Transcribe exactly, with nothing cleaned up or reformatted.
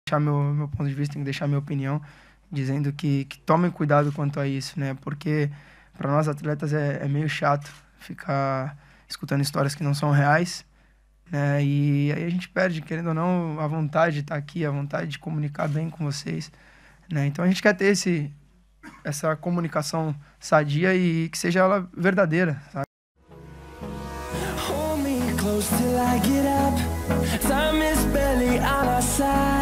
deixar meu, meu ponto de vista, tenho que deixar minha opinião, dizendo que, que tomem cuidado quanto a isso, né? Porque para nós atletas é, é meio chato ficar escutando histórias que não são reais, né? E aí a gente perde, querendo ou não, a vontade de estar aqui, a vontade de comunicar bem com vocês, né? Então a gente quer ter esse, essa comunicação sadia e que seja ela verdadeira, sabe? Hold me close till I get up. Time is barely on our side.